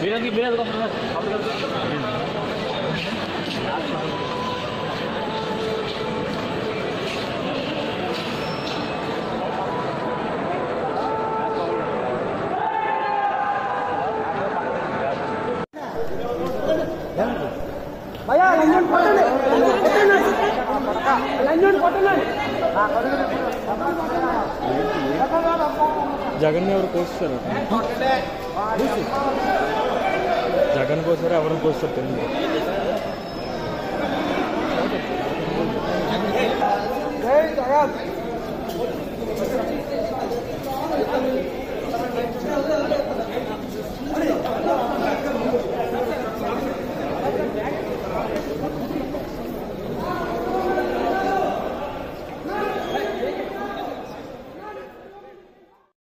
भैया लंजन कोटले लंजन कोटले జగన్ ఎవరు కోస్తారు జగన్ కోసారు ఎవరు కోస్తారు తెలియదు.